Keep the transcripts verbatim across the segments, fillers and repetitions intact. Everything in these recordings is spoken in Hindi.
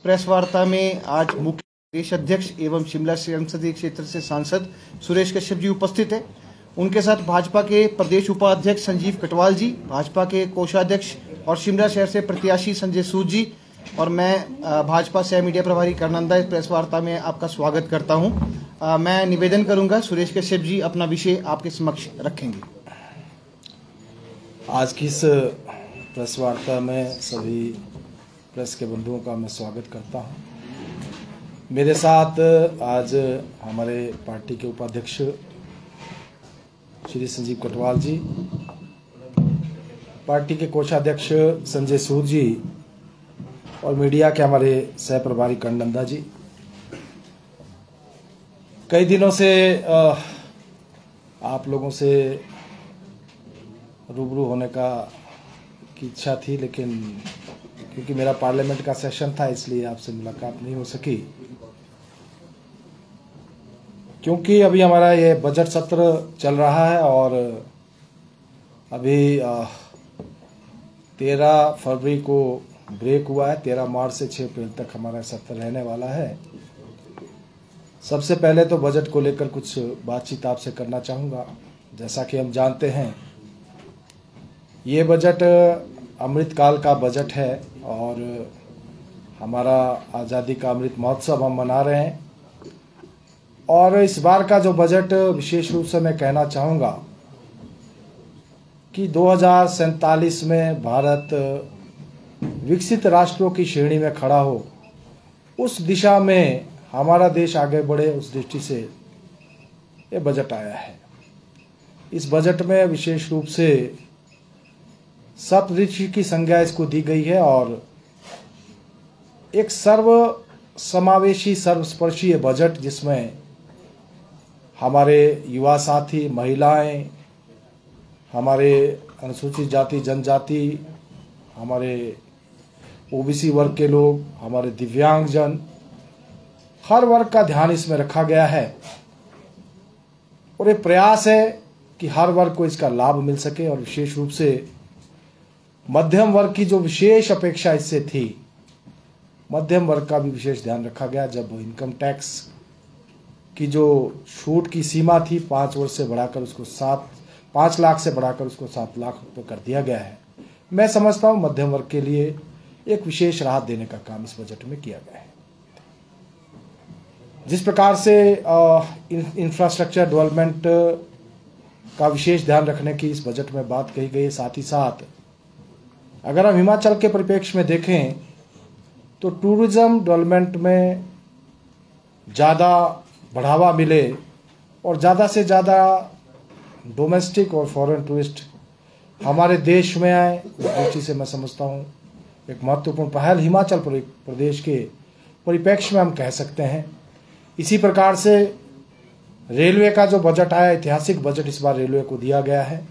प्रेस वार्ता में आज मुख्य प्रदेश अध्यक्ष एवं शिमला संसदीय क्षेत्र से सांसद सुरेश कश्यप जी उपस्थित हैं। उनके साथ भाजपा के प्रदेश उपाध्यक्ष संजीव कटवाल जी, भाजपा के कोषाध्यक्ष और शिमला शहर से प्रत्याशी संजय सूद जी और मैं भाजपा सह मीडिया प्रभारी कर्नंदा इस प्रेस वार्ता में आपका स्वागत करता हूं। मैं निवेदन करूंगा सुरेश कश्यप जी अपना विषय आपके समक्ष रखेंगे। आज की इस प्रेस वार्ता में सभी प्रेस के बंधुओं का मैं स्वागत करता हूं। मेरे साथ आज हमारे पार्टी के उपाध्यक्ष श्री संजीव कटवाल जी, पार्टी के कोषाध्यक्ष संजय सूद जी और मीडिया के हमारे सह प्रभारी कर्नंदा जी। कई दिनों से आप लोगों से रूबरू होने का की इच्छा थी, लेकिन क्योंकि मेरा पार्लियामेंट का सेशन था इसलिए आपसे मुलाकात नहीं हो सकी। क्योंकि अभी हमारा ये बजट सत्र चल रहा है और अभी तेरह फरवरी को ब्रेक हुआ है। तेरह मार्च से छह अप्रैल तक हमारा सत्र रहने वाला है। सबसे पहले तो बजट को लेकर कुछ बातचीत आपसे करना चाहूँगा। जैसा कि हम जानते हैं, ये बजट अमृतकाल का बजट है और हमारा आज़ादी का अमृत महोत्सव हम मना रहे हैं। और इस बार का जो बजट विशेष रूप से मैं कहना चाहूँगा कि दो हज़ार सैंतालीस में भारत विकसित राष्ट्रों की श्रेणी में खड़ा हो, उस दिशा में हमारा देश आगे बढ़े, उस दृष्टि से ये बजट आया है। इस बजट में विशेष रूप से सप्तऋषि की संज्ञा इसको दी गई है और एक सर्व समावेशी सर्वस्पर्शी बजट जिसमें हमारे युवा साथी, महिलाएं, हमारे अनुसूचित जाति जनजाति, हमारे ओबीसी वर्ग के लोग, हमारे दिव्यांगजन, हर वर्ग का ध्यान इसमें रखा गया है। और ये प्रयास है कि हर वर्ग को इसका लाभ मिल सके और विशेष रूप से मध्यम वर्ग की जो विशेष अपेक्षा इससे थी, मध्यम वर्ग का भी विशेष ध्यान रखा गया। जब इनकम टैक्स की जो छूट की सीमा थी पाँच वर्ष से बढ़ाकर उसको सात पाँच लाख से बढ़ाकर उसको सात लाख रुपये कर दिया गया है। मैं समझता हूँ मध्यम वर्ग के लिए एक विशेष राहत देने का काम इस बजट में किया गया है। जिस प्रकार से इंफ्रास्ट्रक्चर डेवलपमेंट का विशेष ध्यान रखने की इस बजट में बात कही गई है, साथ ही साथ अगर हम हिमाचल के परिप्रेक्ष्य में देखें तो टूरिज्म डेवलपमेंट में ज़्यादा बढ़ावा मिले और ज़्यादा से ज़्यादा डोमेस्टिक और फॉरेन टूरिस्ट हमारे देश में आए, उस दृष्टि से मैं समझता हूँ एक महत्वपूर्ण पहल हिमाचल प्रदेश के परिप्रेक्ष्य में हम कह सकते हैं। इसी प्रकार से रेलवे का जो बजट आया, ऐतिहासिक बजट इस बार रेलवे को दिया गया है।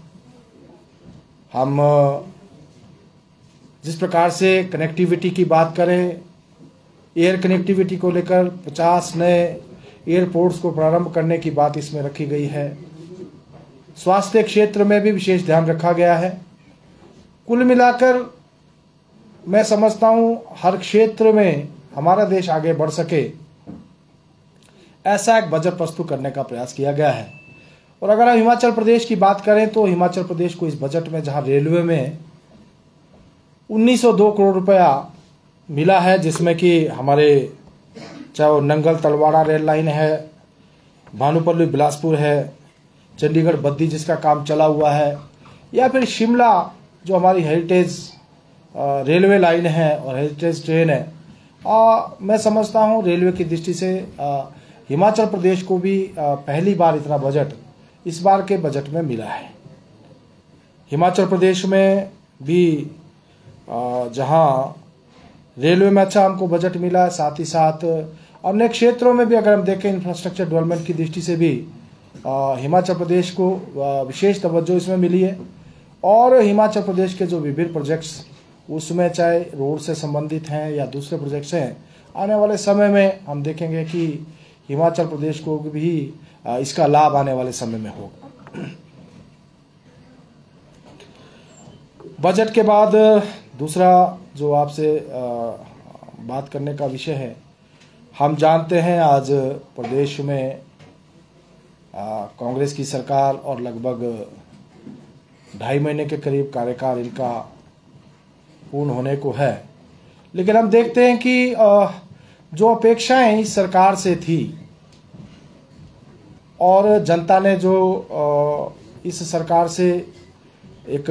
हम जिस प्रकार से कनेक्टिविटी की बात करें, एयर कनेक्टिविटी को लेकर पचास नए एयरपोर्ट्स को प्रारंभ करने की बात इसमें रखी गई है। स्वास्थ्य क्षेत्र में भी विशेष ध्यान रखा गया है। कुल मिलाकर मैं समझता हूं हर क्षेत्र में हमारा देश आगे बढ़ सके, ऐसा एक बजट प्रस्तुत करने का प्रयास किया गया है। और अगर हम हिमाचल प्रदेश की बात करें तो हिमाचल प्रदेश को इस बजट में जहां रेलवे में उन्नीस सौ दो करोड़ रुपया मिला है, जिसमें कि हमारे चाहे वो नंगल तलवाड़ा रेल लाइन है, भानुपल्ली बिलासपुर है, चंडीगढ़ बद्दी जिसका काम चला हुआ है, या फिर शिमला जो हमारी हेरिटेज रेलवे लाइन है और हेरिटेज ट्रेन है। आ, मैं समझता हूँ रेलवे की दृष्टि से आ, हिमाचल प्रदेश को भी आ, पहली बार इतना बजट इस बार के बजट में मिला है। हिमाचल प्रदेश में भी जहां रेलवे में अच्छा हमको बजट मिला है, साथ ही साथ अन्य क्षेत्रों में भी अगर हम देखें इंफ्रास्ट्रक्चर डेवलपमेंट की दृष्टि से भी आ, हिमाचल प्रदेश को विशेष तवज्जो इसमें मिली है। और हिमाचल प्रदेश के जो विभिन्न प्रोजेक्ट्स उसमें चाहे रोड से संबंधित हैं या दूसरे प्रोजेक्ट्स हैं, आने वाले समय में हम देखेंगे कि हिमाचल प्रदेश को भी इसका लाभ आने वाले समय में होगा। बजट के बाद दूसरा जो आपसे बात करने का विषय है। हम जानते हैं आज प्रदेश में कांग्रेस की सरकार और लगभग ढाई महीने के करीब कार्यकाल इनका पूर्ण होने को है, लेकिन हम देखते हैं कि आ, जो अपेक्षाएं इस सरकार से थी और जनता ने जो आ, इस सरकार से एक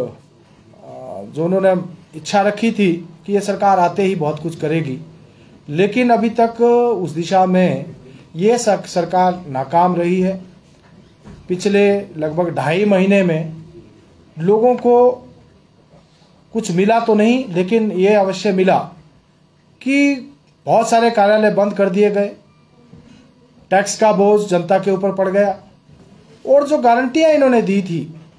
आ, जो उन्होंने इच्छा रखी थी कि ये सरकार आते ही बहुत कुछ करेगी, लेकिन अभी तक उस दिशा में ये सरकार नाकाम रही है। पिछले लगभग ढाई महीने में लोगों को कुछ मिला तो नहीं, लेकिन ये अवश्य मिला कि बहुत सारे कार्यालय बंद कर दिए गए, टैक्स का बोझ जनता के ऊपर पड़ गया, और जो गारंटियां इन्होंने दी थी,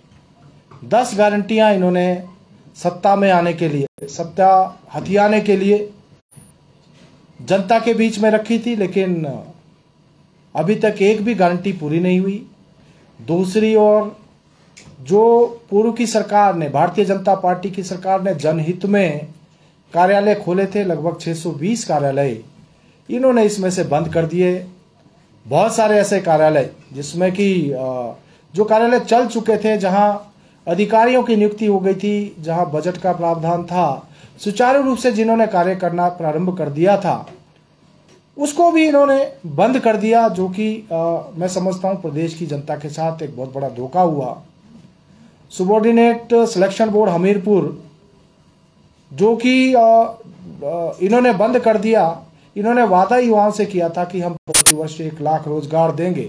दस गारंटियां इन्होंने सत्ता में आने के लिए, सत्ता हथियाने के लिए जनता के बीच में रखी थी, लेकिन अभी तक एक भी गारंटी पूरी नहीं हुई। दूसरी ओर जो पूर्व की सरकार ने, भारतीय जनता पार्टी की सरकार ने जनहित में कार्यालय खोले थे, लगभग छह सौ बीस कार्यालय, इन्होंने इसमें से बंद कर दिए। बहुत सारे ऐसे कार्यालय जिसमें कि जो कार्यालय चल चुके थे, जहां अधिकारियों की नियुक्ति हो गई थी, जहां बजट का प्रावधान था, सुचारू रूप से जिन्होंने कार्य करना प्रारंभ कर दिया था, उसको भी इन्होंने बंद कर दिया, जो कि मैं समझता हूं प्रदेश की जनता के साथ एक बहुत बड़ा धोखा हुआ। सुबॉर्डिनेट सिलेक्शन बोर्ड हमीरपुर, जो कि इन्होंने बंद कर दिया, इन्होंने वादा युवाओं से किया था कि हम प्रतिवर्ष एक लाख रोजगार देंगे।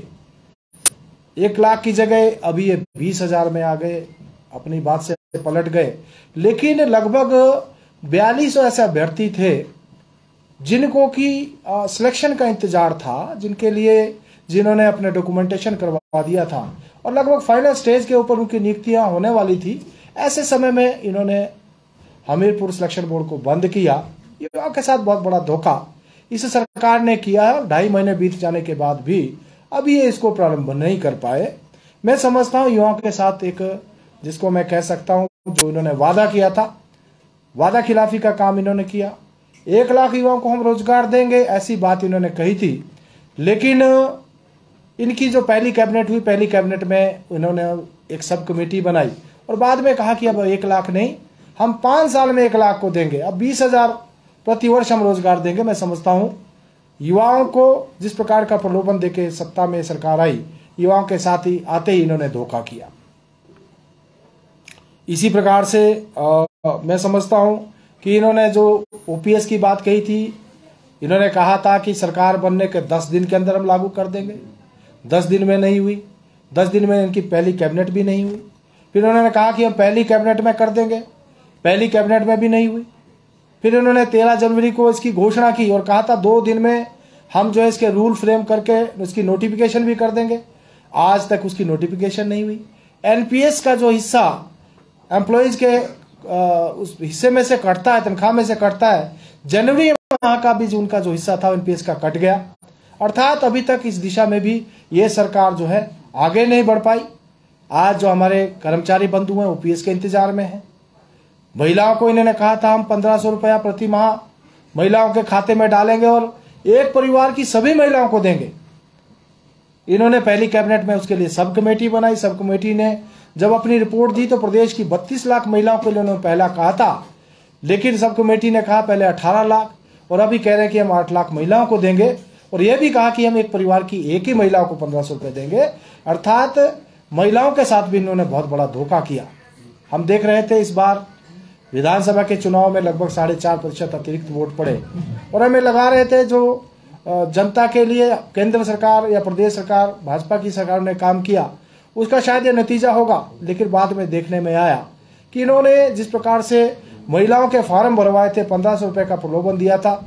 एक लाख की जगह अभी ये बीस हजार में आ गए, अपनी बात से पलट गए। लेकिन लगभग बयालीस सौ ऐसे अभ्यर्थी थे जिनको कि सिलेक्शन का इंतजार था, जिनके लिए जिन्होंने अपने डॉक्यूमेंटेशन करवा दिया था और लगभग फाइनल स्टेज के ऊपर उनकी नियुक्तियां होने वाली थी। ऐसे समय में इन्होंने हमीरपुर सिलेक्शन बोर्ड को बंद किया। युवाओं के साथ बहुत बड़ा धोखा इस सरकार ने किया है, और ढाई महीने बीत जाने के बाद भी अभी ये इसको प्रारंभ नहीं कर पाए। मैं समझता हूं युवाओं के साथ एक, जिसको मैं कह सकता हूं, जो इन्होंने वादा किया था, वादा खिलाफी का काम इन्होंने किया। एक लाख युवाओं को हम रोजगार देंगे, ऐसी बात इन्होंने कही थी, लेकिन इनकी जो पहली कैबिनेट हुई, पहली कैबिनेट में इन्होंने एक सब कमेटी बनाई और बाद में कहा कि अब एक लाख नहीं, हम पांच साल में एक लाख को देंगे, अब बीस हजार प्रति वर्ष हम रोजगार देंगे। मैं समझता हूं युवाओं को जिस प्रकार का प्रलोभन देके सत्ता में सरकार आई, युवाओं के साथ ही आते ही इन्होंने धोखा किया। इसी प्रकार से आ, मैं समझता हूं कि इन्होंने जो ओपीएस की बात कही थी, इन्होंने कहा था कि सरकार बनने के दस दिन के अंदर हम लागू कर देंगे। दस दिन में नहीं हुई, दस दिन में इनकी पहली कैबिनेट भी नहीं हुई। फिर उन्होंने कहा कि हम पहली कैबिनेट में कर देंगे, पहली कैबिनेट में भी नहीं हुई। फिर उन्होंने तेरह जनवरी को इसकी घोषणा की और कहा था दो दिन में हम जो है इसके रूल फ्रेम करके उसकी नोटिफिकेशन भी कर देंगे। आज तक उसकी नोटिफिकेशन नहीं हुई। एनपीएस का जो हिस्सा एम्प्लॉयज के आ, उस हिस्से में से कटता है, तनख्वाह में से कटता है, जनवरी माह का भी जो उनका जो हिस्सा था एनपीएस का कट गया। अर्थात अभी तक इस दिशा में भी ये सरकार जो है आगे नहीं बढ़ पाई। आज जो हमारे कर्मचारी बंधु हैं ओपीएस के इंतजार में हैं। महिलाओं को इन्होंने कहा था हम पंद्रह सौ रुपया प्रति माह महिलाओं के खाते में डालेंगे और एक परिवार की सभी महिलाओं को देंगे। इन्होंने पहली कैबिनेट में उसके लिए सब कमेटी बनाई। सब कमेटी ने जब अपनी रिपोर्ट दी तो प्रदेश की बत्तीस लाख महिलाओं के लिए उन्होंने पहला कहा था, लेकिन सब कमेटी ने कहा पहले अठारह लाख और अभी कह रहे हैं कि हम आठ लाख महिलाओं को देंगे, और यह भी कहा कि हम एक परिवार की एक ही महिलाओं को पंद्रह सौ रुपये देंगे। अर्थात महिलाओं के साथ भी इन्होंने बहुत बड़ा धोखा किया। हम देख रहे थे इस बार विधानसभा के चुनाव में लगभग साढ़े चार प्रतिशत अतिरिक्त वोट पड़े, और हमें लगा रहे थे जो जनता के लिए केंद्र सरकार या प्रदेश सरकार भाजपा की सरकार ने काम किया उसका शायद ये नतीजा होगा। लेकिन बाद में देखने में आया कि इन्होंने जिस प्रकार से महिलाओं के फॉर्म भरवाए थे, पंद्रह सौ रुपये का प्रलोभन दिया था,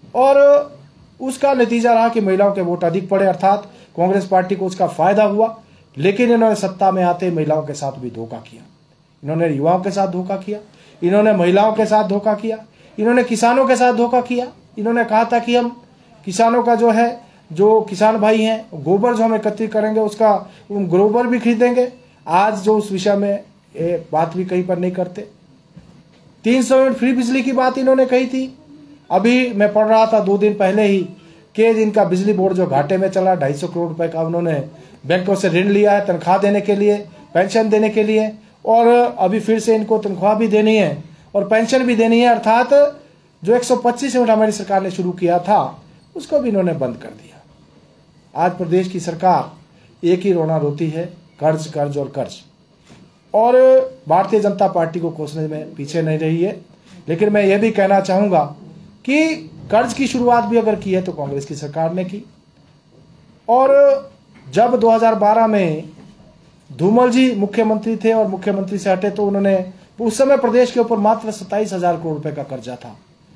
और उसका नतीजा रहा कि महिलाओं के वोट अधिक पड़े, अर्थात कांग्रेस पार्टी को उसका फायदा हुआ। लेकिन इन्होंने सत्ता में आते महिलाओं के साथ भी धोखा किया, इन्होंने युवाओं के साथ धोखा किया, इन्होंने महिलाओं के साथ धोखा किया, इन्होंने किसानों के साथ धोखा किया। इन्होंने कहा था कि हम किसानों का जो है, जो किसान भाई हैं, गोबर जो हम एकत्रित करेंगे उसका गोबर भी खरीदेंगे। आज जो उस विषय में बात भी कहीं पर नहीं करते। तीन सौ यूनिट फ्री बिजली की बात इन्होंने कही थी, अभी मैं पढ़ रहा था दो दिन पहले ही कि जिनका बिजली बोर्ड जो घाटे में चला, ढाई सौ करोड़ रुपए का उन्होंने बैंकों से ऋण लिया है तनख्वाह देने के लिए, पेंशन देने के लिए, और अभी फिर से इनको तनख्वाह भी देनी है और पेंशन भी देनी है। अर्थात जो एक सौ पच्चीस यूनिट हमारी सरकार ने शुरू किया था उसको भी इन्होंने बंद कर दिया। आज प्रदेश की सरकार एक ही रोना रोती है, कर्ज कर्ज और कर्ज, और भारतीय जनता पार्टी को कोसने में पीछे नहीं रही है। लेकिन मैं ये भी कहना चाहूंगा कि कर्ज की शुरुआत भी अगर की है तो कांग्रेस की सरकार ने की। और जब दो हज़ार बारह में धूमल जी मुख्यमंत्री थे और मुख्यमंत्री से हटे तो उन्होंने उस समय प्रदेश के ऊपर मात्र सत्ताईस हजार करोड़ रुपए का कर्जा था।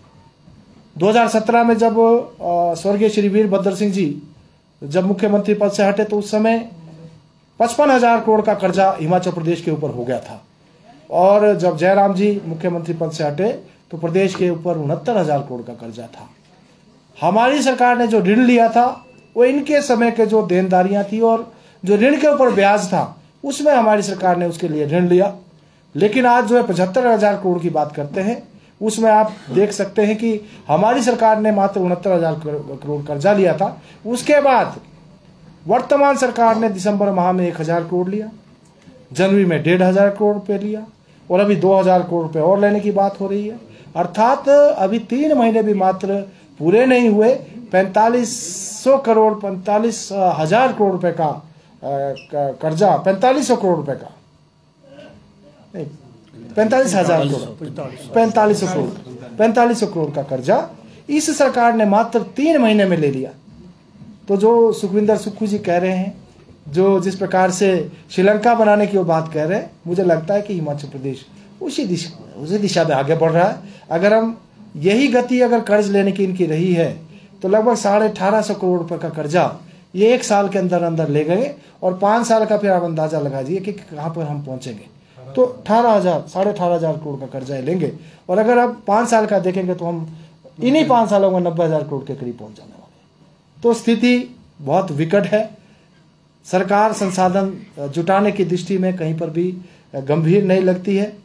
दो हज़ार सत्रह में जब स्वर्गीय श्री वीरभद्र सिंह जी जब मुख्यमंत्री पद से हटे तो उस समय पचपन हजार करोड़ का कर्जा हिमाचल प्रदेश के ऊपर हो गया था। और जब जयराम जी मुख्यमंत्री पद से हटे तो प्रदेश के ऊपर उनहत्तर हजार करोड़ का कर्जा था। हमारी सरकार ने जो ऋण लिया था वो इनके समय के जो देनदारियां थी और जो ऋण के ऊपर ब्याज था उसमें हमारी सरकार ने उसके लिए ऋण लिया। लेकिन आज जो है पचहत्तर हजार करोड़ की बात करते हैं, उसमें आप देख सकते हैं कि हमारी सरकार ने मात्र उनहत्तर हजार करोड़ कर्जा लिया था। उसके बाद वर्तमान सरकार ने दिसंबर माह में एक हजार करोड़ लिया, जनवरी में डेढ़ हजार करोड़ रुपए लिया और अभी दो हजार करोड़ रुपए और लेने की बात हो रही है। अर्थात अभी तीन महीने भी मात्र पूरे नहीं हुए, पैंतालीस सौ करोड़ पैंतालीस हजार करोड़ रुपए का कर्जा, पैंतालीस सौ करोड़ रुपए का नहीं पैंतालीस हजार करोड़ पैंतालीस सौ करोड़ पैंतालीस सौ करोड़ का कर्जा इस सरकार ने मात्र तीन महीने में ले लिया। तो जो सुखविंदर सुक्खू जी कह रहे हैं, जो जिस प्रकार से श्रीलंका बनाने की वो बात कह रहे हैं, मुझे लगता है कि हिमाचल प्रदेश उसी दिशा उसी दिशा में आगे बढ़ रहा है। अगर हम यही गति अगर कर्ज लेने की इनकी रही है तो लगभग साढ़े अठारह सौ करोड़ रुपए का कर्जा ये एक साल के अंदर अंदर ले गए और पाँच साल का फिर आप अंदाजा लगा दीजिए कि कहाँ पर हम पहुंचेंगे। तो अठारह हजार साढ़े अठारह हजार करोड़ का कर्जा लेंगे और अगर आप पाँच साल का देखेंगे तो हम इन्हीं पाँच सालों में नब्बे हजार करोड़ के करीब पहुंच जाने वाले। तो स्थिति बहुत विकट है। सरकार संसाधन जुटाने की दृष्टि में कहीं पर भी गंभीर नहीं लगती है।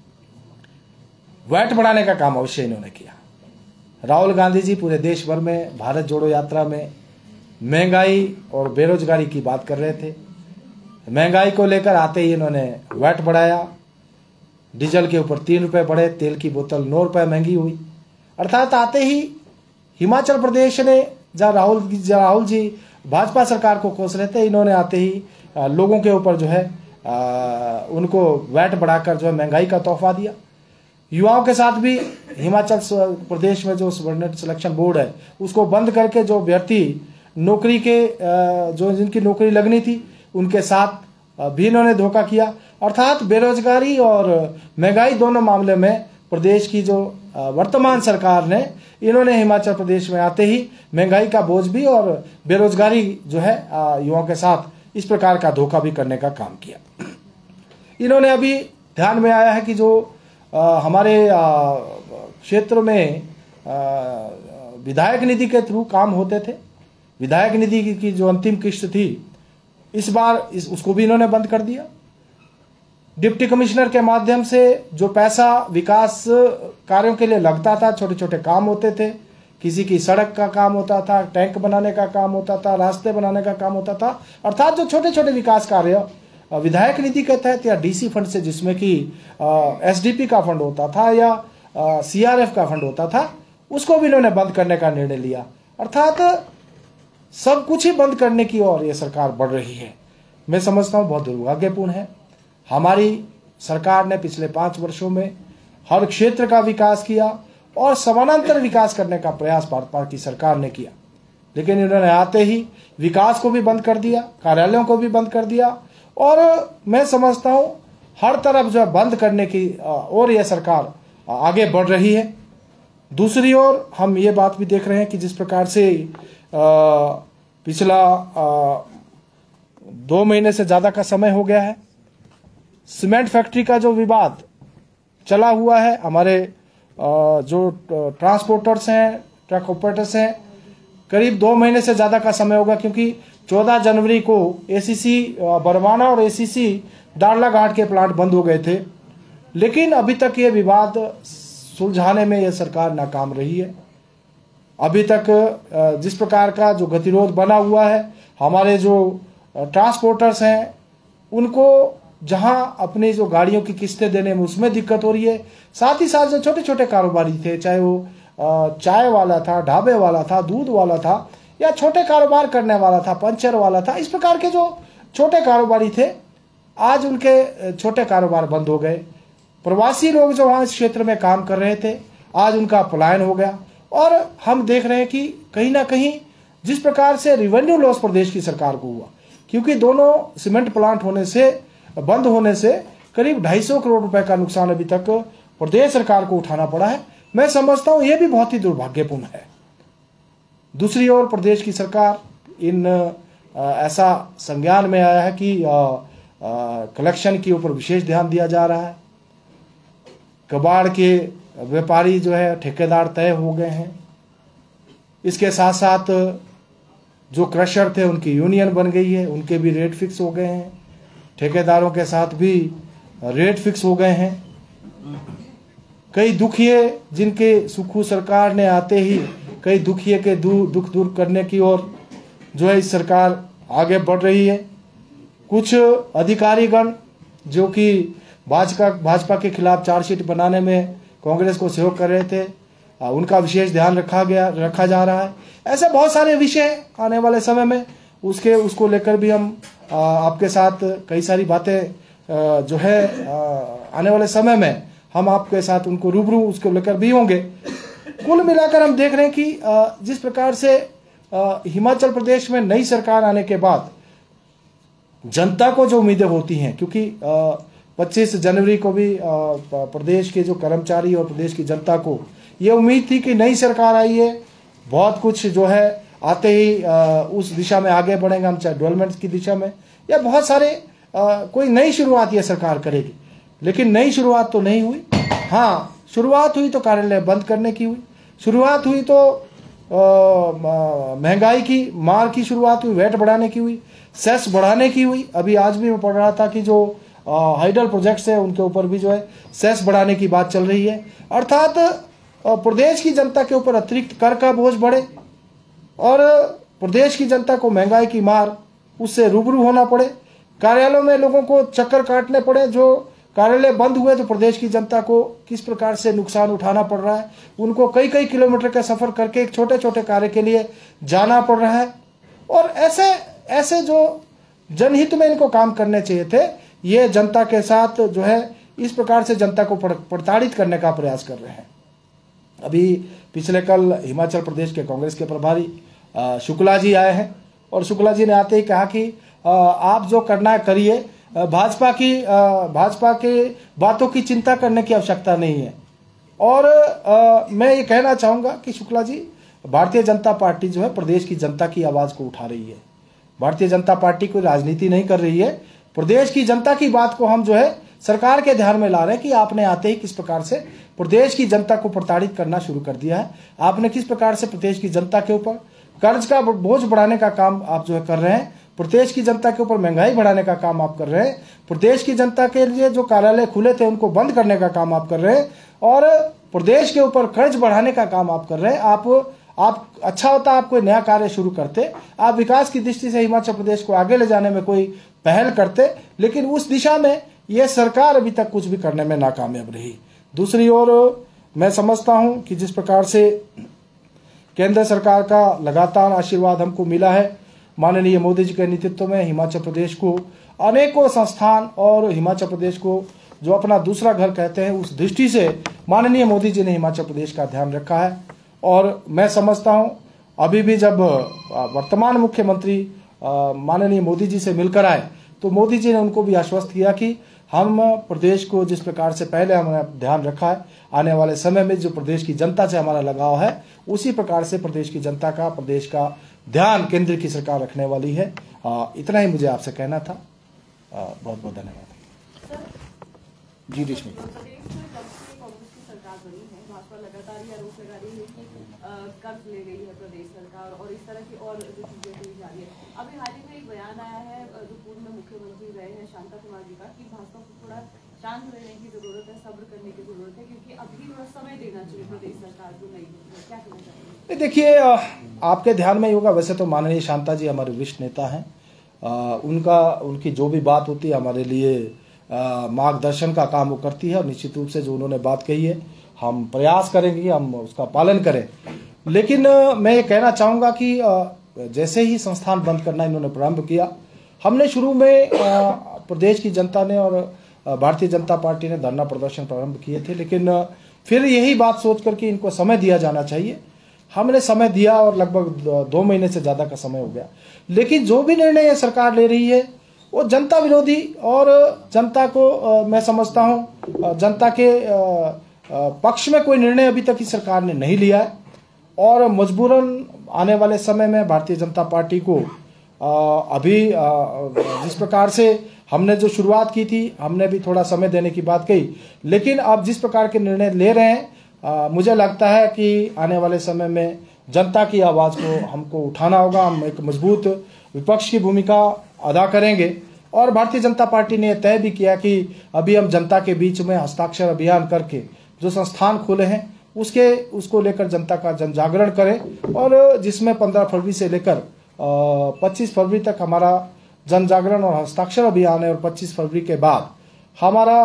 वैट बढ़ाने का काम अवश्य इन्होंने किया। राहुल गांधी जी पूरे देश भर में भारत जोड़ो यात्रा में महंगाई और बेरोजगारी की बात कर रहे थे। महंगाई को लेकर आते ही इन्होंने वैट बढ़ाया, डीजल के ऊपर तीन रुपए बढ़े, तेल की बोतल नौ रुपए महंगी हुई। अर्थात आते ही हिमाचल प्रदेश ने जहाँ राहुल जहाँ राहुल जी भाजपा सरकार को कोस रहे थे, इन्होंने आते ही लोगों के ऊपर जो है आ, उनको वैट बढ़ाकर जो है महंगाई का तोहफा दिया। युवाओं के साथ भी हिमाचल प्रदेश में जो सबऑर्डिनेट सिलेक्शन बोर्ड है उसको बंद करके जो अभ्यर्थी नौकरी के जो जिनकी नौकरी लगनी थी उनके साथ भी इन्होंने धोखा किया। अर्थात बेरोजगारी और महंगाई दोनों मामले में प्रदेश की जो वर्तमान सरकार ने इन्होंने हिमाचल प्रदेश में आते ही महंगाई का बोझ भी और बेरोजगारी जो है युवाओं के साथ इस प्रकार का धोखा भी करने का काम किया। इन्होंने अभी ध्यान में आया है कि जो आ, हमारे क्षेत्र में आ, विधायक निधि के थ्रू काम होते थे, विधायक निधि की, की जो अंतिम किस्त थी इस बार इस, उसको भी इन्होंने बंद कर दिया। डिप्टी कमिश्नर के माध्यम से जो पैसा विकास कार्यों के लिए लगता था, छोटे छोटे काम होते थे, किसी की सड़क का काम होता था, टैंक बनाने का काम होता था, रास्ते बनाने का काम होता था। अर्थात जो छोटे छोटे विकास कार्य विधायक निधि के तहत या डीसी फंड से, जिसमें कि एसडीपी का फंड होता था या सीआरएफ का फंड होता था, उसको भी इन्होंने बंद करने का निर्णय लिया। अर्थात सब कुछ ही बंद करने की ओर ये सरकार बढ़ रही है। मैं समझता हूँ बहुत दुर्भाग्यपूर्ण है। हमारी सरकार ने पिछले पांच वर्षों में हर क्षेत्र का विकास किया और समानांतर विकास करने का प्रयास भाजपा की सरकार ने किया, लेकिन इन्होंने आते ही विकास को भी बंद कर दिया, कार्यालयों को भी बंद कर दिया और मैं समझता हूं हर तरफ जो है बंद करने की और यह सरकार आगे बढ़ रही है। दूसरी ओर हम ये बात भी देख रहे हैं कि जिस प्रकार से पिछला दो महीने से ज्यादा का समय हो गया है, सीमेंट फैक्ट्री का जो विवाद चला हुआ है, हमारे जो ट्रांसपोर्टर्स हैं, ट्रक ऑपरेटर्स हैं, करीब दो महीने से ज्यादा का समय होगा, क्योंकि चौदह जनवरी को एसीसी बरवाना और एसीसी डारला घाट के प्लांट बंद हो गए थे, लेकिन अभी तक ये विवाद सुलझाने में यह सरकार नाकाम रही है। अभी तक जिस प्रकार का जो गतिरोध बना हुआ है, हमारे जो ट्रांसपोर्टर्स हैं उनको जहां अपनी जो गाड़ियों की किस्तें देने में उसमें दिक्कत हो रही है, साथ ही साथ जो छोटे छोटे कारोबारी थे, चाहे वो चाय वाला था, ढाबे वाला था, दूध वाला था, या छोटे कारोबार करने वाला था, पंचर वाला था, इस प्रकार के जो छोटे कारोबारी थे, आज उनके छोटे कारोबार बंद हो गए। प्रवासी लोग जो वहाँ इस क्षेत्र में काम कर रहे थे, आज उनका पलायन हो गया। और हम देख रहे हैं कि कहीं ना कहीं जिस प्रकार से रेवेन्यू लॉस प्रदेश की सरकार को हुआ, क्योंकि दोनों सीमेंट प्लांट होने से, बंद होने से करीब ढाई सौ करोड़ रुपए का नुकसान अभी तक प्रदेश सरकार को उठाना पड़ा है। मैं समझता हूं ये भी बहुत ही दुर्भाग्यपूर्ण है। दूसरी ओर प्रदेश की सरकार इन आ, ऐसा संज्ञान में आया है कि कलेक्शन के ऊपर विशेष ध्यान दिया जा रहा है। कबाड़ के व्यापारी जो है ठेकेदार तय हो गए हैं। इसके साथ साथ जो क्रशर थे उनकी यूनियन बन गई है, उनके भी रेट फिक्स हो गए हैं। ठेकेदारों के साथ भी रेट फिक्स हो गए हैं। कई दुखिए जिनके सुखू सरकार ने आते ही कई दुखिए के दू, दुख दूर करने की ओर जो है इस सरकार आगे बढ़ रही है। कुछ अधिकारीगण जो कि भाजपा भाजपा के खिलाफ चार्जशीट बनाने में कांग्रेस को सहयोग कर रहे थे, उनका विशेष ध्यान रखा गया रखा जा रहा है। ऐसे बहुत सारे विषय आने वाले समय में उसके उसको लेकर भी हम आ, आपके साथ कई सारी बातें जो है आ, आने वाले समय में हम आपके साथ उनको रूबरू उसको लेकर भी होंगे। कुल मिलाकर हम देख रहे हैं कि आ, जिस प्रकार से आ, हिमाचल प्रदेश में नई सरकार आने के बाद जनता को जो उम्मीदें होती हैं, क्योंकि पच्चीस जनवरी को भी प्रदेश के जो कर्मचारी और प्रदेश की जनता को ये उम्मीद थी कि नई सरकार आई है, बहुत कुछ जो है आते ही उस दिशा में आगे बढ़ेंगे हम, चाहे डेवलपमेंट की दिशा में या बहुत सारे कोई नई शुरुआत ये सरकार करेगी। लेकिन नई शुरुआत तो नहीं हुई। हाँ, शुरुआत हुई तो कार्यालय बंद करने की हुई, शुरुआत हुई तो महंगाई की मार की शुरुआत हुई, वैट बढ़ाने की हुई, सेस बढ़ाने की हुई। अभी आज भी मैं पढ़ रहा था कि जो हाइडल प्रोजेक्ट्स है उनके ऊपर भी जो है सेस बढ़ाने की बात चल रही है। अर्थात प्रदेश की जनता के ऊपर अतिरिक्त कर का बोझ बढ़े और प्रदेश की जनता को महंगाई की मार उससे रूबरू होना पड़े, कार्यालयों में लोगों को चक्कर काटने पड़े। जो कार्यालय बंद हुए तो प्रदेश की जनता को किस प्रकार से नुकसान उठाना पड़ रहा है, उनको कई कई किलोमीटर का सफर करके एक छोटे छोटे कार्य के लिए जाना पड़ रहा है। और ऐसे ऐसे जो जनहित में इनको काम करने चाहिए थे, ये जनता के साथ जो है इस प्रकार से जनता को प्रताड़ित करने का प्रयास कर रहे हैं। अभी पिछले कल हिमाचल प्रदेश के कांग्रेस के प्रभारी शुक्ला जी आए हैं और शुक्ला जी ने आते ही कहा कि आप जो करना है करिए, भाजपा की भाजपा के बातों की चिंता करने की आवश्यकता नहीं है। और आ, मैं ये कहना चाहूँगा कि शुक्ला जी, भारतीय जनता पार्टी जो है प्रदेश की जनता की आवाज़ को उठा रही है। भारतीय जनता पार्टी कोई राजनीति नहीं कर रही है, प्रदेश की जनता की बात को हम जो है सरकार के ध्यान में ला रहे हैं कि आपने आते ही किस प्रकार से प्रदेश की जनता को प्रताड़ित करना शुरू कर दिया है। आपने किस प्रकार से प्रदेश की जनता के ऊपर कर्ज का बोझ बढ़ाने का काम आप जो है कर रहे हैं, प्रदेश की जनता के ऊपर महंगाई बढ़ाने का काम आप कर रहे हैं, प्रदेश की जनता के लिए जो कार्यालय खुले थे उनको बंद करने का काम आप कर रहे हैं और प्रदेश के ऊपर कर्ज बढ़ाने का काम आप कर रहे हैं। आप आप अच्छा होता आप कोई नया कार्य शुरू करते, आप विकास की दृष्टि से हिमाचल प्रदेश को आगे ले जाने में कोई पहल करते, लेकिन उस दिशा में यह सरकार अभी तक कुछ भी करने में नाकामयाब रही। दूसरी ओर मैं समझता हूं कि जिस प्रकार से केंद्र सरकार का लगातार आशीर्वाद हमको मिला है, माननीय मोदी जी के नेतृत्व में हिमाचल प्रदेश को अनेकों संस्थान और हिमाचल प्रदेश को जो अपना दूसरा घर कहते हैं, उस दृष्टि से माननीय मोदी जी ने हिमाचल प्रदेश का ध्यान रखा है। और मैं समझता हूं अभी भी जब वर्तमान मुख्यमंत्री माननीय मोदी जी से मिलकर आए तो मोदी जी ने उनको भी आश्वस्त किया कि हम प्रदेश को जिस प्रकार से पहले हमने ध्यान रखा है, आने वाले समय में जो प्रदेश की जनता से हमारा लगाव है उसी प्रकार से प्रदेश की जनता का, प्रदेश का ध्यान केंद्र की सरकार रखने वाली है। आ, इतना ही मुझे आपसे कहना था। आ, बहुत बहुत धन्यवाद। जी रेशमी, कर्ज ले गई है प्रदेश सरकार और इस तरह की और जो चीजें हुई जा रही है। अभी हाल ही में एक बयान आया है जो पूर्व में मुख्यमंत्री रहे हैं शांता कुमार जी का कि भाजपा को थोड़ा शांत रहने की जरूरत है, सब्र करने की जरूरत है, क्योंकि अभी थोड़ा समय देना चाहिए प्रदेश सरकार को? नहीं, क्या कहना चाहिए? देखिए, आपके ध्यान में ही होगा, वैसे तो माननीय शांता जी हमारे वरिष्ठ नेता हैं। आ, उनका उनकी जो भी बात होती है हमारे लिए मार्गदर्शन का काम वो करती है, और निश्चित रूप से जो उन्होंने बात कही है हम प्रयास करेंगे कि हम उसका पालन करें। लेकिन आ, मैं ये कहना चाहूँगा कि आ, जैसे ही संस्थान बंद करना इन्होंने प्रारंभ किया, हमने शुरू में आ, प्रदेश की जनता ने और भारतीय जनता पार्टी ने धरना प्रदर्शन प्रारंभ किए थे, लेकिन आ, फिर यही बात सोच करके इनको समय दिया जाना चाहिए। हमने समय दिया और लगभग दो महीने से ज़्यादा का समय हो गया, लेकिन जो भी निर्णय ये सरकार ले रही है वो जनता विरोधी, और जनता को आ, मैं समझता हूँ जनता के आ, आ, पक्ष में कोई निर्णय अभी तक इस सरकार ने नहीं लिया है। और मजबूरन आने वाले समय में भारतीय जनता पार्टी को आ, अभी आ, जिस प्रकार से हमने जो शुरुआत की थी, हमने भी थोड़ा समय देने की बात कही, लेकिन अब जिस प्रकार के निर्णय ले रहे हैं, आ, मुझे लगता है कि आने वाले समय में जनता की आवाज़ को हमको उठाना होगा। हम एक मजबूत विपक्ष की भूमिका अदा करेंगे, और भारतीय जनता पार्टी ने तय भी किया कि अभी हम जनता के बीच में हस्ताक्षर अभियान करके जो संस्थान खोले हैं उसके उसको लेकर जनता का जन जागरण करें, और जिसमें पंद्रह फरवरी से लेकर पच्चीस फरवरी तक हमारा जन जागरण और हस्ताक्षर अभियान है, और पच्चीस फरवरी के बाद हमारा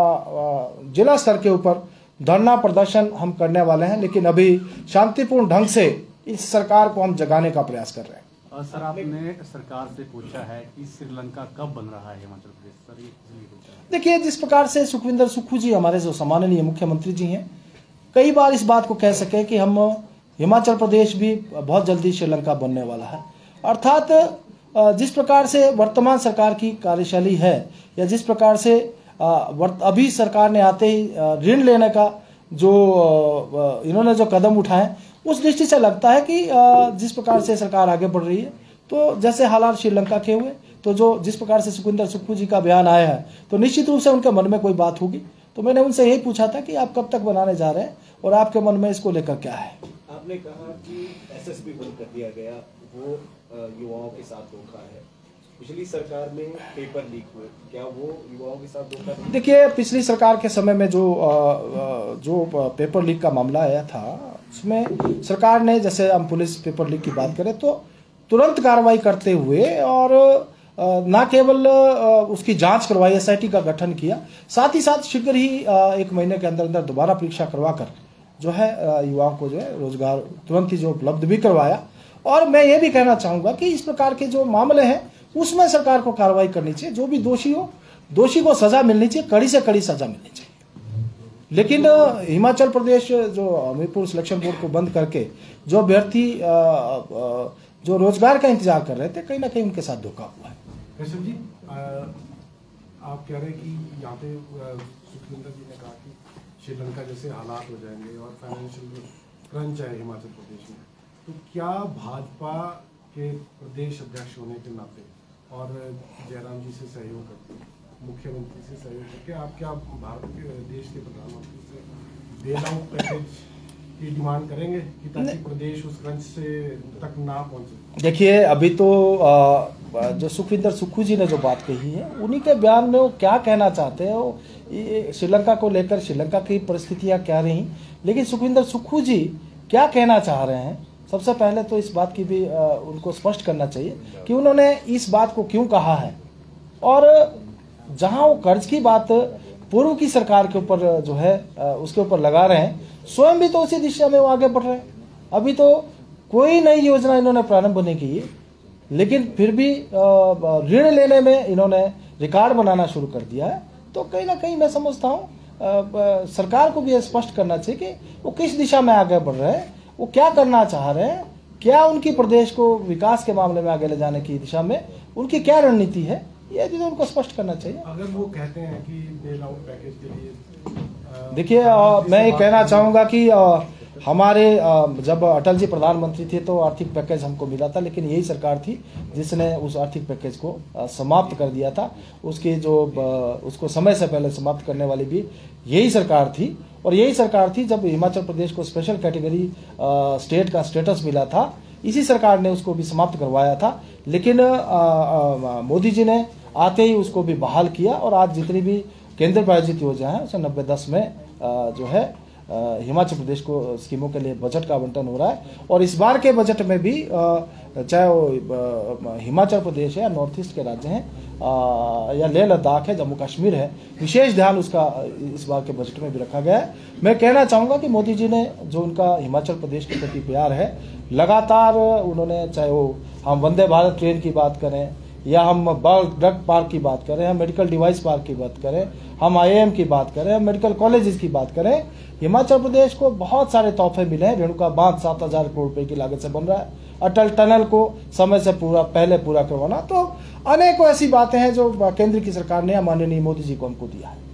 जिला स्तर के ऊपर धरना प्रदर्शन हम करने वाले हैं। लेकिन अभी शांतिपूर्ण ढंग से इस सरकार को हम जगाने का प्रयास कर रहे हैं। सर, आपने सरकार से पूछा है कि श्रीलंका कब बन रहा है हिमाचल प्रदेश? सर, ये इसलिए पूछा है। देखिए, जिस प्रकार से सुखविंदर सुक्खू जी हमारे जो सम्माननीय मुख्यमंत्री जी हैं, कई बार इस बात को कह सके कि हम हिमाचल प्रदेश भी बहुत जल्दी श्रीलंका बनने वाला है। अर्थात जिस प्रकार से वर्तमान सरकार की कार्यशैली है, या जिस प्रकार से अभी सरकार ने आते ही ऋण लेने का जो इन्होंने जो कदम उठाए, उस दृष्टि से लगता है कि जिस प्रकार से सरकार आगे बढ़ रही है, तो जैसे हालात श्रीलंका के हुए, तो जो जिस प्रकार से सुखविंदर सुक्खू जी का बयान आया है, तो निश्चित रूप से उनके मन में कोई बात होगी। तो मैंने उनसे यही पूछा था कि आप कब तक बनाने जा रहे हैं और आपके मन में इसको लेकर क्या है। आपने कहा कि एसएसपी बंद कर दिया गया, वो युवाओं के साथ धोखा है। पिछली सरकार में पेपर लीक हुए, क्या वो युवाओं के साथ धोखा नहीं? देखिए, पिछली सरकार के समय में जो जो पेपर लीक का मामला आया था, उसमें सरकार ने, जैसे हम पुलिस पेपर लीक की बात करें, तो तुरंत कार्रवाई करते हुए और ना केवल उसकी जांच करवाई, एसआईटी का गठन किया, साथ ही साथ शीघ्र ही एक महीने के अंदर अंदर दोबारा परीक्षा करवाकर जो है युवाओं को जो है रोजगार तुरंत ही जो उपलब्ध भी करवाया। और मैं ये भी कहना चाहूँगा कि इस प्रकार के जो मामले हैं उसमें सरकार को कार्रवाई करनी चाहिए। जो भी दोषी हो, दोषी को सजा मिलनी चाहिए, कड़ी से कड़ी सजा मिलनी चाहिए। लेकिन हिमाचल प्रदेश जो हमीरपुर सिलेक्शन बोर्ड को बंद करके जो अभ्यर्थी जो रोजगार का इंतजार कर रहे थे, कहीं ना कहीं उनके साथ धोखा हुआ है। ऋषभ जी, आ, आप कह रहे हैं कि यहाँ पे सुखविंदर जी ने कहा कि श्रीलंका जैसे हालात हो जाएंगे और फाइनेंशियल क्रंच है हिमाचल प्रदेश में, तो क्या भाजपा के प्रदेश अध्यक्ष होने के नाते और जयराम जी से सहयोग करके, मुख्यमंत्री से सहयोग करके, आप क्या भारत के देश के प्रधानमंत्री से बेल आउट पैकेज की डिमांड करेंगे कि ताकि प्रदेश उस क्रंच से तक ना पहुंचे? देखिए, अभी तो आ, जो सुखविंदर सुक्खू जी ने जो बात कही है, उन्हीं के बयान में वो क्या कहना चाहते हैं, वो श्रीलंका को लेकर श्रीलंका की परिस्थितियां क्या रही, लेकिन सुखविंदर सुक्खू जी क्या कहना चाह रहे हैं, सबसे पहले तो इस बात की भी आ, उनको स्पष्ट करना चाहिए कि उन्होंने इस बात को क्यों कहा है। और जहां वो कर्ज की बात पूर्व की सरकार के ऊपर जो है उसके ऊपर लगा रहे हैं, स्वयं भी तो उसी दिशा में वो आगे बढ़ रहे हैं। अभी तो कोई नई योजना इन्होंने प्रारंभ नहीं की है, लेकिन फिर भी ऋण लेने में इन्होंने रिकॉर्ड बनाना शुरू कर दिया है। तो कहीं ना कहीं मैं समझता हूँ सरकार को भी स्पष्ट करना चाहिए कि वो किस दिशा में आगे बढ़ रहे हैं, वो क्या करना चाह रहे हैं, क्या उनकी प्रदेश को विकास के मामले में आगे ले जाने की दिशा में उनकी क्या रणनीति है, ये भी उनको स्पष्ट करना चाहिए। अगर वो कहते हैं कि बेल आउट पैकेज के लिए, देखिए, मैं ये कहना चाहूँगा कि आ, हमारे आ, जब अटल जी प्रधानमंत्री थे तो आर्थिक पैकेज हमको मिला था, लेकिन यही सरकार थी जिसने उस आर्थिक पैकेज को आ, समाप्त कर दिया था। उसके जो आ, उसको समय से पहले समाप्त करने वाली भी यही सरकार थी। और यही सरकार थी जब हिमाचल प्रदेश को स्पेशल कैटेगरी स्टेट का स्टेटस मिला था, इसी सरकार ने उसको भी समाप्त करवाया था। लेकिन मोदी जी ने आते ही उसको भी बहाल किया, और आज जितनी भी केंद्र प्रायोजित योजना है उसमें नब्बे दस में जो है हिमाचल प्रदेश को स्कीमों के लिए बजट का आवंटन हो रहा है। और इस बार के बजट में भी चाहे वो हिमाचल प्रदेश है या नॉर्थ ईस्ट के राज्य हैं या लेह लद्दाख है, जम्मू कश्मीर है, विशेष ध्यान उसका इस बार के बजट में भी रखा गया है। मैं कहना चाहूँगा कि मोदी जी ने जो उनका हिमाचल प्रदेश के प्रति प्यार है, लगातार उन्होंने, चाहे वो हम वंदे भारत ट्रेन की बात करें या हम बल्क ड्रग पार्क की बात करें, हम मेडिकल डिवाइस पार्क की बात करें, हम आई आई एम की बात करें, हम मेडिकल कॉलेजेस की बात करें, हिमाचल प्रदेश को बहुत सारे तोहफे मिले हैं। रेणुका बांध सात हजार करोड़ रुपए की लागत से बन रहा है, अटल टनल को समय से पूरा पहले पूरा करवाना, तो अनेकों ऐसी बातें हैं जो केंद्र की सरकार ने माननीय मोदी जी को हमको दिया है।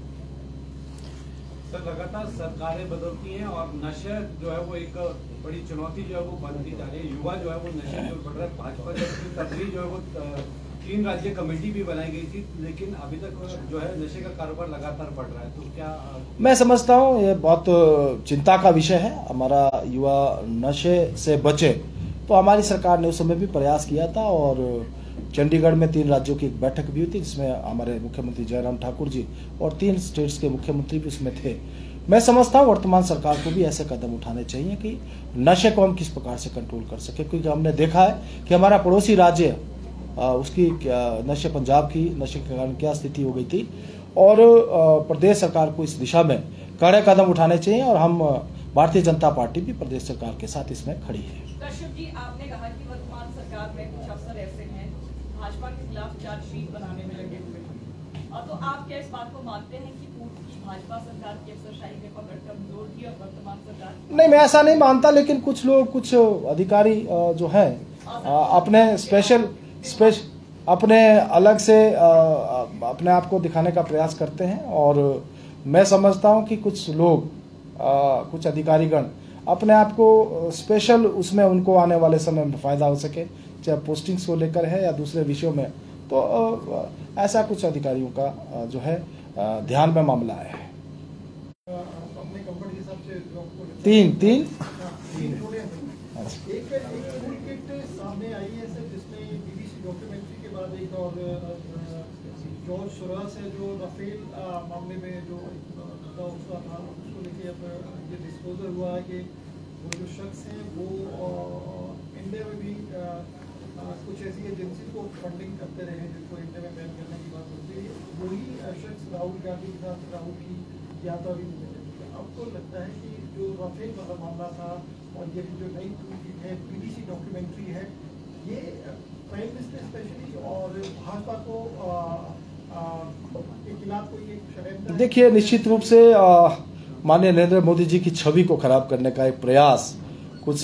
सर, लगातार सरकारें बदलती हैं और नशे जो है वो एक बड़ी चुनौती जो है वो बनती जा रही है। युवा जो है वो नशे में बढ़ रहा है। भाजपा की तकलीफ जो है वो तीन राज्य कमेटी भी बनाई गई थी, लेकिन अभी तक जो है नशे का कारोबार लगातार बढ़ रहा है। तो क्या मैं समझता हूँ ये बहुत चिंता का विषय है। हमारा युवा नशे से बचे, तो हमारी सरकार ने उस समय भी प्रयास किया था और चंडीगढ़ में तीन राज्यों की एक बैठक भी हुई थी जिसमें हमारे मुख्यमंत्री जयराम ठाकुर जी और तीन स्टेट्स के मुख्यमंत्री भी उसमें थे। मैं समझता हूँ वर्तमान सरकार को भी ऐसे कदम उठाने चाहिए कि नशे को हम किस प्रकार से कंट्रोल कर सके, क्योंकि हमने देखा है कि हमारा पड़ोसी राज्य उसकी नशे, पंजाब की नशे के कारण क्या स्थिति हो गई थी, और प्रदेश सरकार को इस दिशा में कड़े कदम उठाने चाहिए और हम भारतीय जनता पार्टी भी प्रदेश सरकार के साथ इसमें खड़ी है। कश्यप जी, आपने कहा कि वर्तमान सरकार में कुछ अफसर ऐसे हैं भाजपा के खिलाफ चार्जशीट बनाने में लगे हुए हैं, तो आप क्या इस बात को मानते हैं कि पूर्व की भाजपा सरकार की अफसरशाही में पकड़ कमजोर थी और वर्तमान सरकार? नहीं, मैं ऐसा नहीं मानता, लेकिन कुछ लोग, कुछ अधिकारी जो है अपने स्पेशल स्पेश अपने अलग से अपने आप को दिखाने का प्रयास करते हैं, और मैं समझता हूं कि कुछ लोग, कुछ अधिकारीगण अपने आप को स्पेशल उसमें उनको आने वाले समय में फायदा हो सके, चाहे पोस्टिंग्स को लेकर है या दूसरे विषयों में, तो ऐसा कुछ अधिकारियों का जो है ध्यान में मामला है। तीन तीन एक सामने आई है सर, जिसमें बीबीसी डॉक्यूमेंट्री के बाद एक और जॉर्ज सोरोस है जो राफेल मामले में जो मुद्दा उठा था, उसको लेके अब ये डिस्क्लोजर हुआ है कि वो जो शख्स हैं वो इंडिया में भी कुछ ऐसी एजेंसी को फंडिंग करते रहे जिनको इंडिया में बैन करने की बात होती है। वही शख्स राहुल गांधी के साथ राहुल की यात्रा भी मिली। आपको लगता है कि जो राफेल वाला मामला था और ये जो नई है बीबीसी डॉक्यूमेंट्री है, ये प्राइम मिनिस्टर स्पेशली और भाजपा को आ, आ, के खिलाफ कोई एक षड्यंत्र? देखिए, निश्चित रूप से माननीय नरेंद्र मोदी जी की छवि को खराब करने का एक प्रयास, कुछ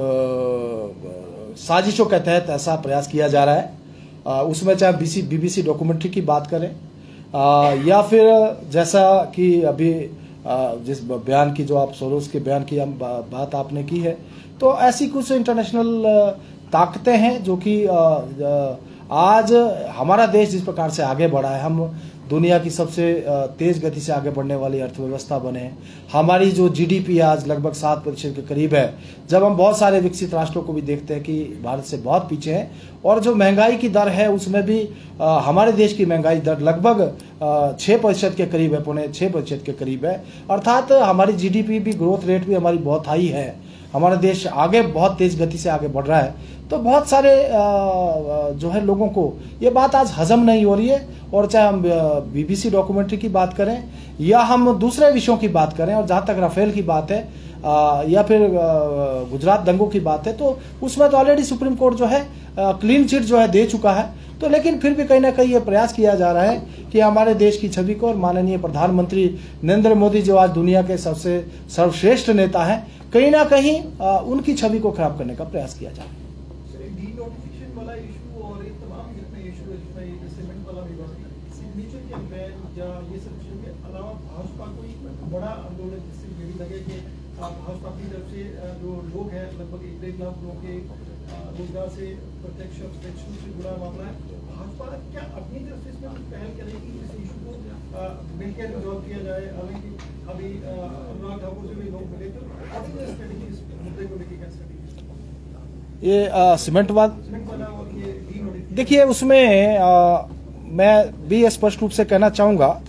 साजिशों के तहत ऐसा प्रयास किया जा रहा है। आ, उसमें चाहे बीसी बीबीसी डॉक्यूमेंट्री की बात करें आ, या फिर जैसा कि अभी आ, जिस बयान की जो आप सोरोस के बयान की हम बा, बात आपने की है, तो ऐसी कुछ इंटरनेशनल ताकतें हैं जो कि आज हमारा देश जिस प्रकार से आगे बढ़ा है, हम दुनिया की सबसे तेज गति से आगे बढ़ने वाली अर्थव्यवस्था बने, हमारी जो जीडीपी आज लगभग सात प्रतिशत के करीब है, जब हम बहुत सारे विकसित राष्ट्रों को भी देखते हैं कि भारत से बहुत पीछे हैं, और जो महंगाई की दर है उसमें भी आ, हमारे देश की महंगाई दर लगभग छः प्रतिशत के करीब है, पौने छः प्रतिशत के करीब है, अर्थात हमारी जीडीपी भी, ग्रोथ रेट भी हमारी बहुत हाई है, हमारा देश आगे बहुत तेज गति से आगे बढ़ रहा है। तो बहुत सारे जो है लोगों को ये बात आज हजम नहीं हो रही है, और चाहे हम बीबीसी डॉक्यूमेंट्री की बात करें या हम दूसरे विषयों की बात करें, और जहाँ तक राफेल की बात है या फिर गुजरात दंगों की बात है, तो उसमें तो ऑलरेडी सुप्रीम कोर्ट जो है क्लीन चिट जो है दे चुका है। तो लेकिन फिर भी कहीं ना कहीं ये प्रयास किया जा रहा है कि हमारे देश की छवि को, और माननीय प्रधानमंत्री नरेंद्र मोदी जो आज दुनिया के सबसे सर्वश्रेष्ठ नेता हैं, कहीं ना कहीं आ, उनकी छवि को खराब करने का प्रयास किया जा रहा है। डीनोटिफिकेशन वाला इशू और ये तमाम जितने इशू है, जिसमें सीमेंट वाला भी बात, सिग्नेचर कैंपेन या ये सब चीजों के अलावा भाजपा को एक बड़ा आंदोलन जिससे ये भी लगे कि भाजपा की तरफ से जो लोग हैं, लगभग एक डेढ़ लाख लोगों के रोजगार से प्रत्यक्ष से जुड़ा मामला है, भाजपा क्या अपनी तरफ से इसमें कुछ पहल करेगी इस इशू को मिलकर रिजॉल्व किया जाए? हालांकि अभी अनुराग ठाकुर से भी लोग मिले, तो अभी स्ट्रेटेजी इस मुद्दे को लेकर क्या स्ट्रेटेजी? ये आ, सीमेंट वाद, देखिए उसमें आ, मैं भी स्पष्ट रूप से कहना चाहूँगा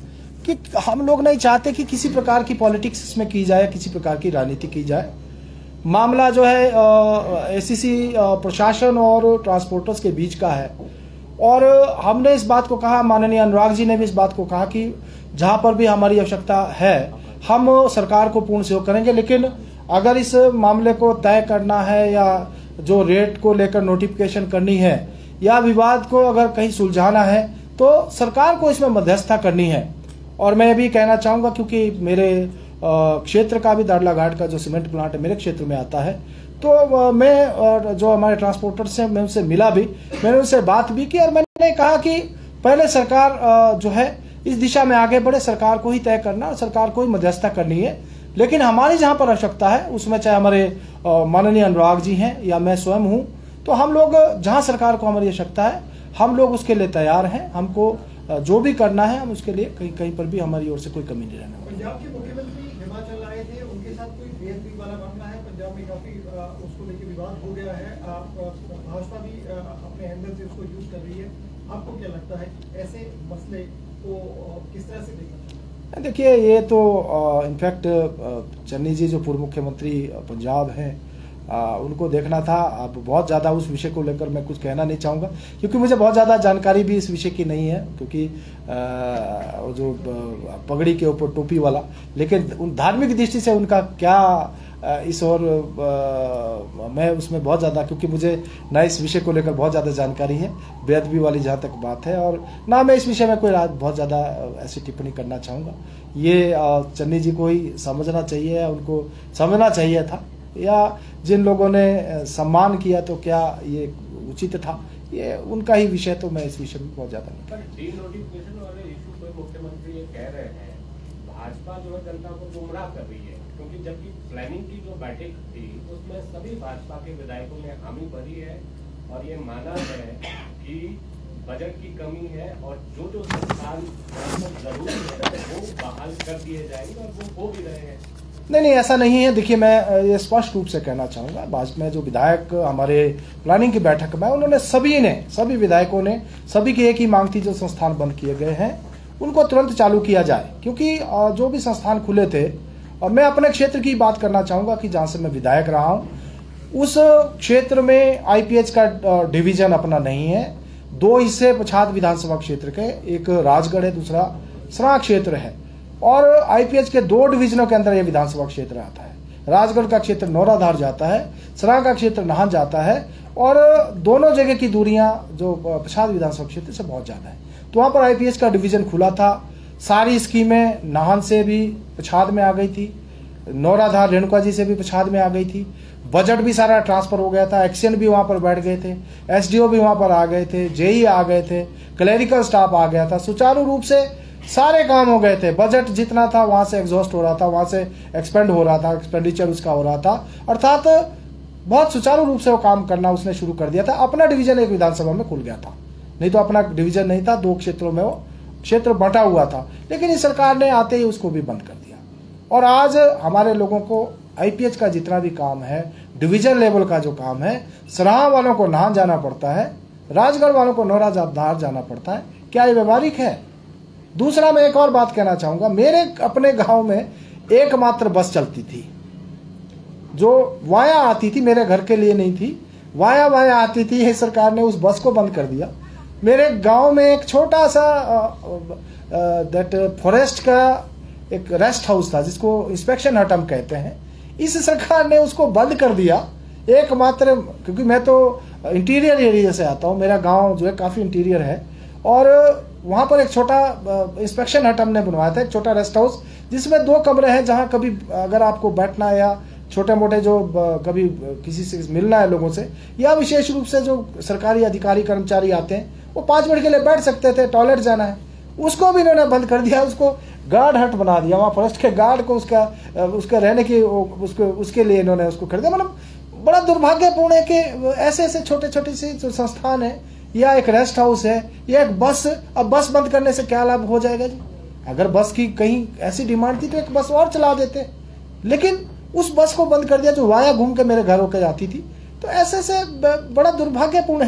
कि हम लोग नहीं चाहते कि किसी प्रकार की पॉलिटिक्स इसमें की जाए, किसी प्रकार की राजनीति की जाए। मामला जो है एसीसी प्रशासन और ट्रांसपोर्टर्स के बीच का है, और हमने इस बात को कहा, माननीय अनुराग जी ने भी इस बात को कहा कि जहां पर भी हमारी आवश्यकता है हम सरकार को पूर्ण सहयोग करेंगे, लेकिन अगर इस मामले को तय करना है या जो रेट को लेकर नोटिफिकेशन करनी है या विवाद को अगर कहीं सुलझाना है तो सरकार को इसमें मध्यस्थता करनी है। और मैं भी कहना चाहूंगा, क्योंकि मेरे क्षेत्र का भी दाड़ला घाट का जो सीमेंट प्लांट है मेरे क्षेत्र में आता है, तो मैं और जो हमारे ट्रांसपोर्टर से मैं उनसे मिला भी, मैंने उनसे बात भी की और मैंने कहा कि पहले सरकार जो है इस दिशा में आगे बढ़े, सरकार को ही तय करना और सरकार को ही मध्यस्थता करनी है। लेकिन हमारी जहां पर आवश्यकता है उसमें चाहे हमारे माननीय अनुराग जी हैं या मैं स्वयं हूं, तो हम लोग जहां सरकार को हमारी आवश्यकता है हम लोग उसके लिए तैयार हैं। हमको जो भी करना है हम उसके लिए कहीं कहीं पर भी हमारी ओर से कोई कमी नहीं रहने वाली। पंजाब के मुख्यमंत्री हिमाचल आए थे, उनके साथ कोई बेअदबी वाला मामला है, पंजाब में काफी उसको लेकर विवाद हो गया है, भाजपा भी अपने हैंडल से उसको यूज कर रही है। आपको क्या लगता है ऐसे मसले को किस तरह से देखना? देखिए, ये तो इनफैक्ट चन्नी जी जो पूर्व मुख्यमंत्री पंजाब हैं आ, उनको देखना था। अब बहुत ज़्यादा उस विषय को लेकर मैं कुछ कहना नहीं चाहूँगा, क्योंकि मुझे बहुत ज़्यादा जानकारी भी इस विषय की नहीं है, क्योंकि आ, जो पगड़ी के ऊपर टोपी वाला, लेकिन उन धार्मिक दृष्टि से उनका क्या आ, इस और आ, मैं उसमें बहुत ज़्यादा, क्योंकि मुझे ना इस विषय को लेकर बहुत ज़्यादा जानकारी है, बेअदबी वाली जहाँ तक बात है, और ना मैं इस विषय में कोई बहुत ज़्यादा ऐसी टिप्पणी करना चाहूँगा। ये चन्नी जी को ही समझना चाहिए, उनको समझना चाहिए था, या जिन लोगों ने सम्मान किया तो क्या ये उचित था, ये उनका ही विषय, तो मैं इस विषय में बहुत ज्यादा नहीं। डी नोटिफिकेशन वाले इशू पर मुख्यमंत्री ये कह रहे हैं भाजपा जो है जनता को गुमराह कर रही है, क्योंकि जबकि प्लानिंग की जो बैठक थी उसमें सभी भाजपा के विधायकों ने हामी भरी है और ये माना है कि बजट की कमी है और जो जो संस्थान जरूरी है वो बहाल कर दिए जाएंगे और वो हो भी रहे हैं। नहीं नहीं, ऐसा नहीं है। देखिए, मैं ये स्पष्ट रूप से कहना चाहूंगा, भाजपा में जो विधायक हमारे प्लानिंग की बैठक में, उन्होंने सभी ने सभी विधायकों ने सभी की एक ही मांग थी, जो संस्थान बंद किए गए हैं उनको तुरंत चालू किया जाए, क्योंकि जो भी संस्थान खुले थे, और मैं अपने क्षेत्र की बात करना चाहूंगा कि जहां से मैं विधायक रहा हूं उस क्षेत्र में आईपीएच का डिवीजन अपना नहीं है। दो हिस्से पछाद विधानसभा क्षेत्र के, एक राजगढ़ है, दूसरा सराहां क्षेत्र है, और आईपीएच के दो डिवीजनों के अंदर यह विधानसभा क्षेत्र आता है। राजगढ़ का क्षेत्र नौराधार जाता है, सराहां का क्षेत्र नाहन जाता है, और दोनों जगह की दूरियां जो पछाद विधानसभा क्षेत्र से बहुत ज्यादा है। तो वहां पर आईपीएच का डिवीजन खुला था, सारी स्कीमें नाहन से भी पछाद में आ गई थी, नौराधार रेणुका जी से भी पछाद में आ गई थी, बजट भी सारा ट्रांसफर हो गया था, एक्शन भी वहां पर बैठ गए थे, एसडीओ भी वहां पर आ गए थे, जेई आ गए थे, क्लरिकल स्टाफ आ गया था, सुचारू रूप से सारे काम हो गए थे। बजट जितना था वहां से एग्जॉस्ट हो रहा था, वहां से एक्सपेंड हो रहा था, एक्सपेंडिचर उसका हो रहा था, अर्थात बहुत सुचारू रूप से वो काम करना उसने शुरू कर दिया था। अपना डिवीजन एक विधानसभा में खुल गया था, नहीं तो अपना डिवीजन नहीं था, दो क्षेत्रों में वो क्षेत्र बंटा हुआ था, लेकिन इस सरकार ने आते ही उसको भी बंद कर दिया। और आज हमारे लोगों को आईपीएच का जितना भी काम है, डिवीजन लेवल का जो काम है, सराहां वालों को नाहन जाना पड़ता है, राजगढ़ वालों को नौराधार जाना पड़ता है। क्या ये व्यवहारिक है? दूसरा, मैं एक और बात कहना चाहूंगा, मेरे अपने गांव में एकमात्र बस चलती थी जो वाया आती थी, मेरे घर के लिए नहीं थी, वाया वाया आती थी। ये सरकार ने उस बस को बंद कर दिया। मेरे गांव में एक छोटा सा दैट फॉरेस्ट का एक रेस्ट हाउस था, जिसको इंस्पेक्शन हट हम कहते हैं, इस सरकार ने उसको बंद कर दिया। एकमात्र, क्योंकि मैं तो इंटीरियर एरिया से आता हूँ, मेरा गांव जो है काफी इंटीरियर है, और वहां पर एक छोटा इंस्पेक्शन हट हमने बनवाया था, एक छोटा रेस्ट हाउस, जिसमें दो कमरे हैं, जहां कभी अगर आपको बैठना है या छोटे मोटे जो कभी किसी से मिलना है लोगों से, या विशेष रूप से जो सरकारी अधिकारी कर्मचारी आते हैं, वो पांच मिनट के लिए बैठ सकते थे। टॉयलेट जाना है, उसको भी इन्होंने बंद कर दिया, उसको गार्ड हट बना दिया। वहाँ फॉरेस्ट के गार्ड को उसका उसके रहने की उसको उसके लिए इन्होंने उसको खरीदा। मतलब बड़ा दुर्भाग्यपूर्ण है कि ऐसे ऐसे छोटे छोटे से जो संस्थान है, या एक रेस्ट हाउस है, या एक बस, अब बस बंद करने से क्या लाभ हो जाएगा जी? अगर बस की कहीं ऐसी डिमांड थी तो एक बस और चला देते, लेकिन उस बस को बंद कर दिया जो वाया घूम के मेरे घर होकर जाती थी। तो ऐसे ऐसे बड़ा दुर्भाग्यपूर्ण है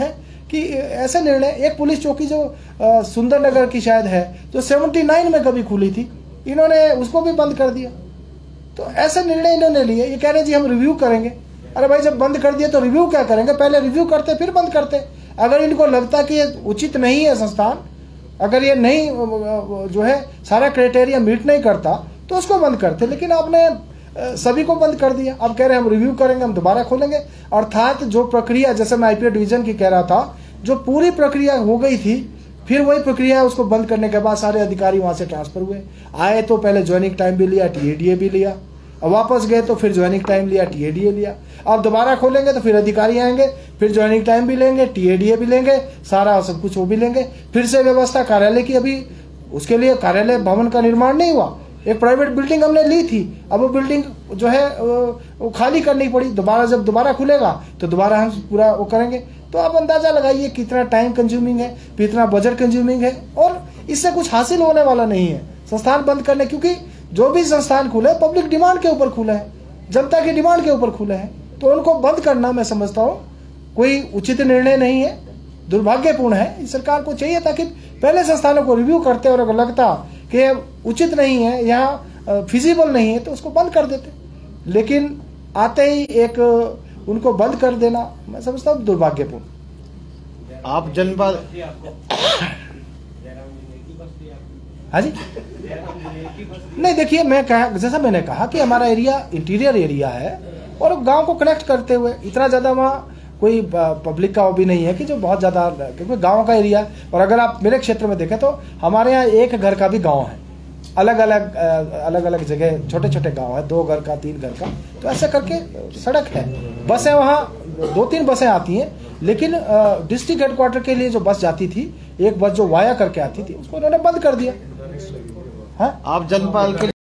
कि ऐसे निर्णय, एक पुलिस चौकी जो सुंदरनगर की शायद है, जो उन्यासी में कभी खुली थी, इन्होंने उसको भी बंद कर दिया। तो ऐसे निर्णय इन्होंने लिए, ये कह रहे जी हम रिव्यू करेंगे। अरे भाई जब बंद कर दिया तो रिव्यू क्या करेंगे, पहले रिव्यू करते फिर बंद करते। अगर इनको लगता कि ये उचित नहीं है संस्थान, अगर ये नहीं जो है सारा क्राइटेरिया मीट नहीं करता तो उसको बंद करते, लेकिन आपने सभी को बंद कर दिया। अब कह रहे हम रिव्यू करेंगे, हम दोबारा खोलेंगे। अर्थात जो प्रक्रिया, जैसे मैं आईपीएस डिवीजन की कह रहा था, जो पूरी प्रक्रिया हो गई थी, फिर वही प्रक्रिया उसको बंद करने के बाद सारे अधिकारी वहां से ट्रांसफर हुए। आए तो पहले ज्वाइनिंग टाइम भी लिया, टीएडीए भी लिया, अब वापस गए तो फिर ज्वाइनिंग टाइम लिया, टीएडीए लिया। अब दोबारा खोलेंगे तो फिर अधिकारी आएंगे, फिर ज्वाइनिंग टाइम भी लेंगे, टीएडीए भी लेंगे, सारा सब कुछ वो भी लेंगे। फिर से व्यवस्था कार्यालय की, अभी उसके लिए कार्यालय भवन का निर्माण नहीं हुआ, एक प्राइवेट बिल्डिंग हमने ली थी, अब वो बिल्डिंग जो है वो खाली करनी पड़ी। दोबारा जब दोबारा खुलेगा तो दोबारा हम पूरा वो करेंगे। तो आप अंदाजा लगाइए कितना टाइम कंज्यूमिंग है, कितना बजट कंज्यूमिंग है, और इससे कुछ हासिल होने वाला नहीं है संस्थान बंद करने, क्योंकि जो भी संस्थान खुले पब्लिक डिमांड के ऊपर खुले हैं, जनता की डिमांड के ऊपर खुले हैं। तो उनको बंद करना मैं समझता हूँ कोई उचित निर्णय नहीं है, दुर्भाग्यपूर्ण है। सरकार को चाहिए था कि पहले संस्थानों को रिव्यू करते और अगर लगता कि उचित नहीं है, यहाँ फिजिबल नहीं है, तो उसको बंद कर देते। लेकिन आते ही एक उनको बंद कर देना मैं समझता हूँ दुर्भाग्यपूर्ण। आप जनपद हाँ जी नहीं, देखिए मैं कहा, जैसा मैंने कहा कि हमारा एरिया इंटीरियर एरिया है और गांव को कनेक्ट करते हुए इतना ज्यादा वहाँ कोई पब्लिक का वो भी नहीं है कि जो बहुत ज्यादा, क्योंकि गांव का एरिया। और अगर आप मेरे क्षेत्र में देखें तो हमारे यहाँ एक घर का भी गांव है, अलग अलग अलग अलग जगह छोटे छोटे गांव है, दो घर का, तीन घर का। तो ऐसे करके सड़क है, बसें वहाँ दो तीन बसें आती हैं, लेकिन डिस्ट्रिक्ट हेडक्वार्टर के लिए जो बस जाती थी, एक बस जो वाया करके आती थी, उसको उन्होंने बंद कर दिया। हाँ, आप जनपाल के